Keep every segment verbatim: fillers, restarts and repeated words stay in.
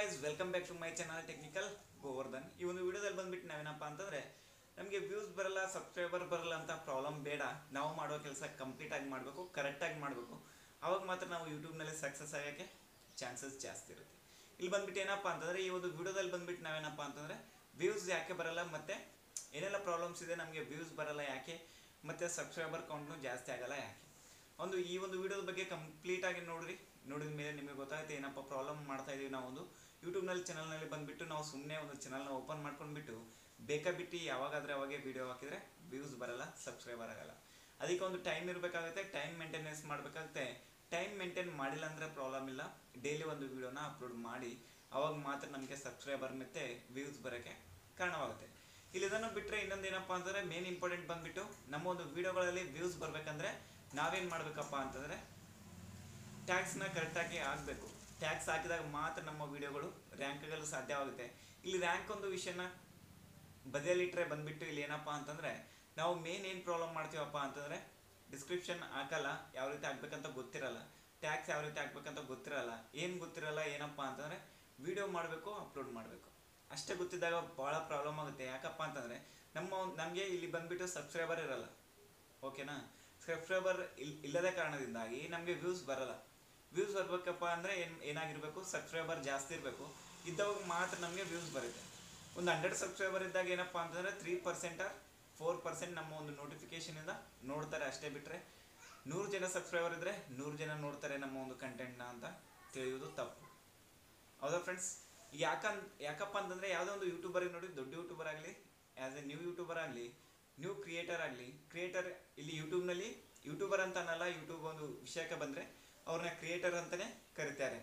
Guys welcome back to my channel technical Govardhan. ಈ ಒಂದು ವಿಡಿಯೋದಲ್ಲಿ ಬಂದ್ಬಿಟ್ಟು ನಾವೇನಪ್ಪ ಅಂತಂದರೆ ನಮಗೆ ವ್ಯೂಸ್ ಬರಲ್ಲ, ಸಬ್ಸ್ಕ್ರೈಬರ್ ಬರಲ್ಲ ಅಂತ ಪ್ರಾಬ್ಲಮ್ ಬೇಡ. ನಾವು ಮಾಡೋ ಕೆಲಸ ಕಂಪ್ಲೀಟಾಗಿ ಮಾಡಬೇಕು, ಕರೆಕ್ಟಾಗಿ ಮಾಡಬೇಕು. ಆವಾಗ ಮಾತ್ರ ನಾವು ಯೂಟ್ಯೂಬ್ನಲ್ಲಿ ಸಕ್ಸಸ್ ಆಗೋಕ್ಕೆ ಚಾನ್ಸಸ್ ಜಾಸ್ತಿ ಇರುತ್ತೆ. ಇಲ್ಲಿ ಬಂದ್ಬಿಟ್ಟು ಏನಪ್ಪ ಅಂತಂದರೆ ಈ ಒಂದು ವಿಡಿಯೋದಲ್ಲಿ ಬಂದ್ಬಿಟ್ಟು ನಾವೇನಪ್ಪ ಅಂತಂದರೆ ವ್ಯೂಸ್ ಯಾಕೆ ಬರಲ್ಲ ಮತ್ತು ಏನೆಲ್ಲ ಪ್ರಾಬ್ಲಮ್ಸ್ ಇದೆ, ನಮಗೆ ವ್ಯೂಸ್ ಬರಲ್ಲ ಯಾಕೆ, ಮತ್ತು ಸಬ್ಸ್ಕ್ರೈಬರ್ ಕೌಂಟ್ನು ಜಾಸ್ತಿ ಆಗಲ್ಲ ಯಾಕೆ, ಒಂದು ಈ ಒಂದು ವಿಡಿಯೋದ ಬಗ್ಗೆ ಕಂಪ್ಲೀಟಾಗಿ ನೋಡಿರಿ. ನೋಡಿದ ಮೇಲೆ ನಿಮಗೆ ಗೊತ್ತಾಗುತ್ತೆ ಏನಪ್ಪ ಪ್ರಾಬ್ಲಮ್ ಮಾಡ್ತಾ ಇದ್ದೀವಿ. ನಾವು ಒಂದು ಯೂಟ್ಯೂಬ್ನಲ್ಲಿ ಚಾನಲ್ನಲ್ಲಿ ಬಂದುಬಿಟ್ಟು ನಾವು ಸುಮ್ಮನೆ ಒಂದು ಚಾನಲ್ನ ಓಪನ್ ಮಾಡ್ಕೊಂಡ್ಬಿಟ್ಟು ಬೇಕಾಬಿಟ್ಟು ಯಾವಾಗಾದರೆ ಅವಾಗೆ ವೀಡಿಯೋ ಹಾಕಿದರೆ ವ್ಯೂಸ್ ಬರಲ್ಲ, ಸಬ್ಸ್ಕ್ರೈಬರ್ ಆಗಲ್ಲ. ಅದಕ್ಕೆ ಒಂದು ಟೈಮ್ ಇರಬೇಕಾಗುತ್ತೆ, ಟೈಮ್ ಮೇಂಟೆನೆನ್ಸ್ ಮಾಡಬೇಕಾಗುತ್ತೆ. ಟೈಮ್ ಮೇಂಟೈನ್ ಮಾಡಿಲ್ಲ ಅಂದರೆ ಪ್ರಾಬ್ಲಮ್ ಇಲ್ಲ. ಡೈಲಿ ಒಂದು ವೀಡಿಯೋನ ಅಪ್ಲೋಡ್ ಮಾಡಿ ಅವಾಗ ಮಾತ್ರ ನಮಗೆ ಸಬ್ಸ್ಕ್ರೈಬರ್ ಮತ್ತು ವ್ಯೂಸ್ ಬರೋಕ್ಕೆ ಕಾರಣವಾಗುತ್ತೆ. ಇಲ್ಲಿ ಇದನ್ನು ಬಿಟ್ಟರೆ ಇನ್ನೊಂದು ಏನಪ್ಪ ಅಂತಂದರೆ ಮೇನ್ ಇಂಪಾರ್ಟೆಂಟ್ ಬಂದುಬಿಟ್ಟು ನಮ್ಮ ಒಂದು ವೀಡಿಯೋಗಳಲ್ಲಿ ವ್ಯೂಸ್ ಬರಬೇಕಂದ್ರೆ ನಾವೇನು ಮಾಡಬೇಕಪ್ಪ ಅಂತಂದರೆ ಟ್ಯಾಕ್ಸ್ನ ಕರೆಕ್ಟಾಗಿ ಹಾಕಬೇಕು. ಟ್ಯಾಕ್ಸ್ ಹಾಕಿದಾಗ ಮಾತ್ರ ನಮ್ಮ ವೀಡಿಯೋಗಳು ರ್ಯಾಂಕ್ ಆಗಲು ಸಾಧ್ಯವಾಗುತ್ತೆ. ಇಲ್ಲಿ ರ್ಯಾಂಕ್ ಒಂದು ವಿಷಯನ ಬದಿಯಲ್ಲಿಟ್ಟರೆ ಬಂದುಬಿಟ್ಟು ಇಲ್ಲಿ ಏನಪ್ಪ ಅಂತಂದರೆ ನಾವು ಮೇನ್ ಏನು ಪ್ರಾಬ್ಲಮ್ ಮಾಡ್ತೀವಪ್ಪ ಅಂತಂದರೆ ಡಿಸ್ಕ್ರಿಪ್ಷನ್ ಹಾಕಲ್ಲ, ಯಾವ ರೀತಿ ಹಾಕ್ಬೇಕಂತ ಗೊತ್ತಿರಲ್ಲ, ಟ್ಯಾಕ್ಸ್ ಯಾವ ರೀತಿ ಹಾಕ್ಬೇಕಂತ ಗೊತ್ತಿರಲ್ಲ. ಏನು ಗೊತ್ತಿರಲ್ಲ ಏನಪ್ಪ ಅಂತಂದರೆ ವೀಡಿಯೋ ಮಾಡಬೇಕು, ಅಪ್ಲೋಡ್ ಮಾಡಬೇಕು ಅಷ್ಟೇ ಗೊತ್ತಿದ್ದಾಗ ಭಾಳ ಪ್ರಾಬ್ಲಮ್ ಆಗುತ್ತೆ. ಯಾಕಪ್ಪ ಅಂತಂದರೆ ನಮ್ಮ ನಮಗೆ ಇಲ್ಲಿ ಬಂದುಬಿಟ್ಟು ಸಬ್ಸ್ಕ್ರೈಬರ್ ಇರಲ್ಲ, ಓಕೆನಾ. ಸಬ್ಸ್ಕ್ರೈಬರ್ ಇಲ್ ಇಲ್ಲದ ಕಾರಣದಿಂದಾಗಿ ನಮಗೆ ವ್ಯೂಸ್ ಬರಲ್ಲ. ವ್ಯೂಸ್ ಬರಬೇಕಪ್ಪ ಅಂದರೆ ಏನು ಏನಾಗಿರಬೇಕು, ಸಬ್ಸ್ಕ್ರೈಬರ್ ಜಾಸ್ತಿ ಇರಬೇಕು. ಇದ್ದವಾಗ ಮಾತ್ರ ನಮಗೆ ವ್ಯೂಸ್ ಬರುತ್ತೆ. ಒಂದು ಹಂಡ್ರೆಡ್ ಸಬ್ಸ್ಕ್ರೈಬರ್ ಇದ್ದಾಗ ಏನಪ್ಪ ಅಂತಂದರೆ three percent or four percent ನಮ್ಮ ಒಂದು ನೋಟಿಫಿಕೇಷನಿಂದ ನೋಡ್ತಾರೆ ಅಷ್ಟೇ. ಬಿಟ್ಟರೆ ನೂರು ಜನ ಸಬ್ಸ್ಕ್ರೈಬರ್ ಇದ್ದರೆ ನೂರು ಜನ ನೋಡ್ತಾರೆ ನಮ್ಮ ಒಂದು ಕಂಟೆಂಟ್ನ ಅಂತ ತಿಳಿಯೋದು ತಪ್ಪು. ಹೌದಾ ಫ್ರೆಂಡ್ಸ್? ಈಗ ಯಾಕಂತ ಯಾಕಪ್ಪ ಅಂತಂದರೆ ಯಾವುದೋ ಒಂದು ಯೂಟ್ಯೂಬರಿಗೆ ನೋಡಿ, ದೊಡ್ಡ ಯೂಟ್ಯೂಬರ್ ಆಗಲಿ, ಆ್ಯಸ್ ಎ ನ್ಯೂ ಯೂಟ್ಯೂಬರ್ ಆಗಲಿ, ನ್ಯೂ ಕ್ರಿಯೇಟರ್ ಆಗಲಿ, ಕ್ರಿಯೇಟರ್ ಇಲ್ಲಿ ಯೂಟ್ಯೂಬ್ನಲ್ಲಿ ಯೂಟ್ಯೂಬರ್ ಅಂತ ಅನ್ನಲ್ಲ, ಯೂಟ್ಯೂಬ್ ಒಂದು ವಿಷಯಕ್ಕೆ ಬಂದರೆ ಅವ್ರನ್ನ ಕ್ರಿಯೇಟರ್ ಅಂತಲೇ ಕರೀತಾರೆ.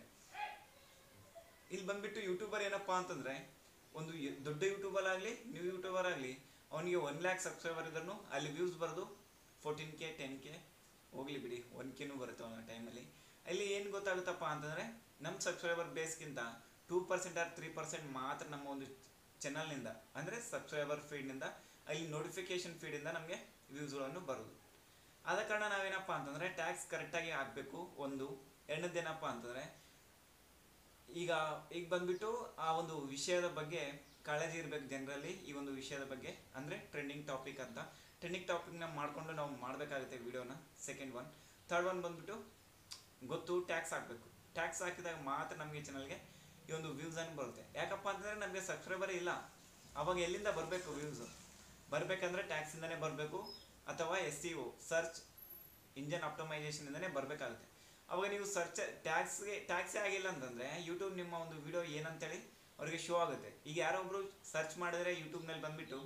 ಇಲ್ಲಿ ಬಂದುಬಿಟ್ಟು ಯೂಟ್ಯೂಬರ್ ಏನಪ್ಪ ಅಂತಂದರೆ ಒಂದು ದೊಡ್ಡ ಯೂಟ್ಯೂಬರ್ ಆಗಲಿ, ನ್ಯೂ ಯೂಟ್ಯೂಬರ್ ಆಗಲಿ, ಅವನಿಗೆ ಒನ್ ಲ್ಯಾಕ್ ಸಬ್ಸ್ಕ್ರೈಬರ್ ಇದ್ರೂ ಅಲ್ಲಿ ವ್ಯೂಸ್ ಬರೋದು ಫೋರ್ಟೀನ್ ಕೆ ಟೆನ್ ಕೆ ಹೋಗಲಿ ಬಿಡಿ, ಒನ್ ಕೆನೂ ಬರುತ್ತೆ ಅವನ ಟೈಮಲ್ಲಿ. ಅಲ್ಲಿ ಏನು ಗೊತ್ತಾಗುತ್ತಪ್ಪ ಅಂತಂದರೆ ನಮ್ಮ ಸಬ್ಸ್ಕ್ರೈಬರ್ ಬೇಸ್ಗಿಂತ two percent or three percent ಮಾತ್ರ ನಮ್ಮ ಒಂದು ಚಾನಲ್ನಿಂದ ಅಂದರೆ ಸಬ್ಸ್ಕ್ರೈಬರ್ ಫೀಡ್ನಿಂದ, ಅಲ್ಲಿ ನೋಟಿಫಿಕೇಷನ್ ಫೀಡಿಂದ ನಮಗೆ ವ್ಯೂಸ್ಗಳನ್ನು ಬರೋದು. ಆದ ಕಾರಣ ನಾವೇನಪ್ಪ ಅಂತಂದರೆ ಟ್ಯಾಕ್ಸ್ ಕರೆಕ್ಟಾಗಿ ಹಾಕಬೇಕು. ಒಂದು ಎರಡನೇದೇನಪ್ಪ ಅಂತಂದರೆ ಈಗ ಈಗ ಬಂದುಬಿಟ್ಟು ಆ ಒಂದು ವಿಷಯದ ಬಗ್ಗೆ ಕಾಳಜಿ ಇರಬೇಕು ಜನರಲ್ಲಿ. ಈ ಒಂದು ವಿಷಯದ ಬಗ್ಗೆ ಅಂದರೆ ಟ್ರೆಂಡಿಂಗ್ ಟಾಪಿಕ್ ಅಂತ, ಟ್ರೆಂಡಿಂಗ್ ಟಾಪಿಕ್ನ ಮಾಡಿಕೊಂಡು ನಾವು ಮಾಡಬೇಕಾಗುತ್ತೆ ವೀಡಿಯೋನ. Second one. ಥರ್ಡ್ ಒನ್ ಬಂದುಬಿಟ್ಟು ಗೊತ್ತು ಟ್ಯಾಕ್ಸ್ ಹಾಕಬೇಕು. ಟ್ಯಾಕ್ಸ್ ಹಾಕಿದಾಗ ಮಾತ್ರ ನಮಗೆ ಚಾನಲ್ಗೆ ಈ ಒಂದು ವ್ಯೂಸನ್ನು ಬರುತ್ತೆ. ಯಾಕಪ್ಪ ಅಂತಂದರೆ ನಮಗೆ ಸಬ್ಸ್ಕ್ರೈಬರ್ ಇಲ್ಲ, ಅವಾಗ ಎಲ್ಲಿಂದ ಬರಬೇಕು ವ್ಯೂಸು? ಬರಬೇಕಂದ್ರೆ ಟ್ಯಾಕ್ಸಿಂದನೇ ಬರಬೇಕು, ಅಥವಾ S C O search engine ಆಪ್ಟಮೈಸೇಷನಿಂದನೇ ಬರಬೇಕಾಗುತ್ತೆ. ಅವಾಗ ನೀವು ಸರ್ಚ್ ಟ್ಯಾಕ್ಸ್ಗೆ ಟ್ಯಾಕ್ಸೇ ಆಗಿಲ್ಲ ಅಂತಂದರೆ ಯೂಟ್ಯೂಬ್ ನಿಮ್ಮ ಒಂದು ವಿಡಿಯೋ ಏನಂತೇಳಿ ಅವ್ರಿಗೆ ಶೋ ಆಗುತ್ತೆ. ಈಗ ಯಾರೋ ಒಬ್ಬರು ಸರ್ಚ್ ಮಾಡಿದ್ರೆ ಯೂಟ್ಯೂಬ್ನಲ್ಲಿ ಬಂದುಬಿಟ್ಟು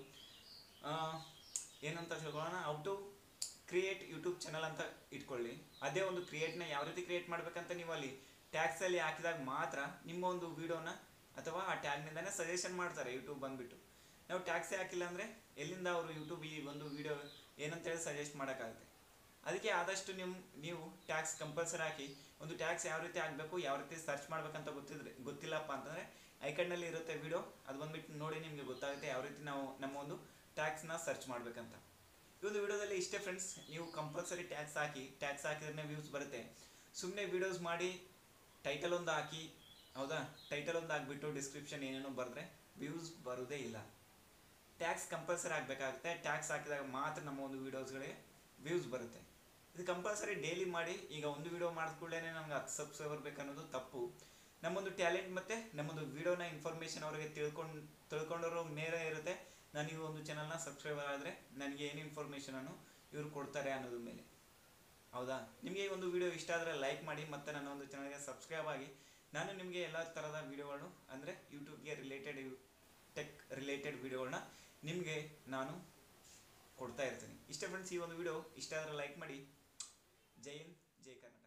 ಏನಂತ ತಿಳ್ಕೊಳ್ಳೋಣ, how to create YouTube channel ಅಂತ ಇಟ್ಕೊಳ್ಳಿ. ಅದೇ ಒಂದು ಕ್ರಿಯೇಟ್ನ ಯಾವ ರೀತಿ ಕ್ರಿಯೇಟ್ ಮಾಡಬೇಕಂತ ನೀವು ಅಲ್ಲಿ ಟ್ಯಾಕ್ಸಲ್ಲಿ ಹಾಕಿದಾಗ ಮಾತ್ರ ನಿಮ್ಮ ಒಂದು ವೀಡಿಯೋನ ಅಥವಾ ಆ ಟ್ಯಾಗ್ನಿಂದನೇ ಸಜೆಷನ್ ಮಾಡ್ತಾರೆ ಯೂಟ್ಯೂಬ್ ಬಂದುಬಿಟ್ಟು. ನಾವು ಟ್ಯಾಕ್ಸೇ ಹಾಕಿಲ್ಲ ಅಂದರೆ ಎಲ್ಲಿಂದ ಅವರು ಯೂಟ್ಯೂಬ್ ಈ ಒಂದು ವೀಡಿಯೋ ಏನಂತೇಳಿ ಸಜೆಸ್ಟ್ ಮಾಡೋಕ್ಕಾಗುತ್ತೆ. ಅದಕ್ಕೆ ಆದಷ್ಟು ನಿಮ್ಮ ನೀವು ಟ್ಯಾಕ್ಸ್ ಕಂಪಲ್ಸರಿ ಹಾಕಿ. ಒಂದು ಟ್ಯಾಕ್ಸ್ ಯಾವ ರೀತಿ ಹಾಕಬೇಕು, ಯಾವ ರೀತಿ ಸರ್ಚ್ ಮಾಡಬೇಕಂತ ಗೊತ್ತಿದ್ರೆ ಗೊತ್ತಿಲ್ಲಪ್ಪ ಅಂತಂದರೆ ಐಕನ್ನಲ್ಲಿ ಇರುತ್ತೆ ವೀಡಿಯೋ, ಅದು ಬಂದುಬಿಟ್ಟು ನೋಡಿ ನಿಮಗೆ ಗೊತ್ತಾಗುತ್ತೆ ಯಾವ ರೀತಿ ನಾವು ನಮ್ಮ ಒಂದು ಟ್ಯಾಕ್ಸ್ನ ಸರ್ಚ್ ಮಾಡಬೇಕಂತ. ಈ ಒಂದು ವೀಡಿಯೋದಲ್ಲಿ ಇಷ್ಟೇ ಫ್ರೆಂಡ್ಸ್. ನೀವು ಕಂಪಲ್ಸರಿ ಟ್ಯಾಕ್ಸ್ ಹಾಕಿ, ಟ್ಯಾಕ್ಸ್ ಹಾಕಿದ್ರೆ ವ್ಯೂಸ್ ಬರುತ್ತೆ. ಸುಮ್ಮನೆ ವೀಡಿಯೋಸ್ ಮಾಡಿ ಟೈಟಲ್ ಒಂದು ಹಾಕಿ, ಹೌದಾ, ಟೈಟಲ್ ಒಂದು ಹಾಕ್ಬಿಟ್ಟು ಡಿಸ್ಕ್ರಿಪ್ಷನ್ ಏನೇನೋ ಬರೆದ್ರೆ ವ್ಯೂಸ್ ಬರೋದೇ ಇಲ್ಲ. Tax compulsory ಆಗಬೇಕಾಗುತ್ತೆ. ಟ್ಯಾಕ್ಸ್ ಹಾಕಿದಾಗ ಮಾತ್ರ ನಮ್ಮ ಒಂದು ವೀಡಿಯೋಸ್ಗಳಿಗೆ ವ್ಯೂಸ್ ಬರುತ್ತೆ. ಇದು ಕಂಪಲ್ಸರಿ ಡೈಲಿ ಮಾಡಿ. ಈಗ ಒಂದು ವೀಡಿಯೋ ಮಾಡಿದ ಕೂಡಲೇ ನಮ್ಗೆ ಹತ್ತು ಸಬ್ಸ್ಕ್ರೈಬರ್ ಬೇಕನ್ನೋದು ತಪ್ಪು. ನಮ್ಮೊಂದು ಟ್ಯಾಲೆಂಟ್ ಮತ್ತು ನಮ್ಮೊಂದು ವೀಡಿಯೋನ ಇನ್ಫಾರ್ಮೇಷನ್ ಅವರಿಗೆ ತಿಳ್ಕೊಂಡು ತಿಳ್ಕೊಂಡವರು ಮೇಲೆ ಇರುತ್ತೆ. ನಾನು ಈ ಒಂದು ಚಾನಲ್ನ ಸಬ್ಸ್ಕ್ರೈಬರ್ ಆದರೆ ನನಗೆ ಏನು ಇನ್ಫಾರ್ಮೇಷನನ್ನು ಇವರು ಕೊಡ್ತಾರೆ ಅನ್ನೋದ್ರ ಮೇಲೆ. ಹೌದಾ? ನಿಮಗೆ ಈ ಒಂದು ವಿಡಿಯೋ ಇಷ್ಟ ಆದರೆ ಲೈಕ್ ಮಾಡಿ ಮತ್ತು ನನ್ನ ಒಂದು ಚಾನಲ್ಗೆ ಸಬ್ಸ್ಕ್ರೈಬ್ ಆಗಿ. ನಾನು ನಿಮಗೆ ಎಲ್ಲ ಥರದ ವೀಡಿಯೋಗಳನ್ನು ಅಂದರೆ ಯೂಟ್ಯೂಬ್ಗೆ ರಿಲೇಟೆಡ್ ಟೆಕ್ ರಿಲೇಟೆಡ್ ವೀಡಿಯೋಗಳನ್ನ ನಿಮಗೆ ನಾನು ಕೊಡ್ತಾ ಇರ್ತೀನಿ. ಇಷ್ಟ ಫ್ರೆಂಡ್ಸ್, ಈ ಒಂದು ವಿಡಿಯೋ ಇಷ್ಟ ಆದರೆ ಲೈಕ್ ಮಾಡಿ. ಜೈ ಹಿಂದ್, ಜೈ ಕರ್ನಾಟಕ.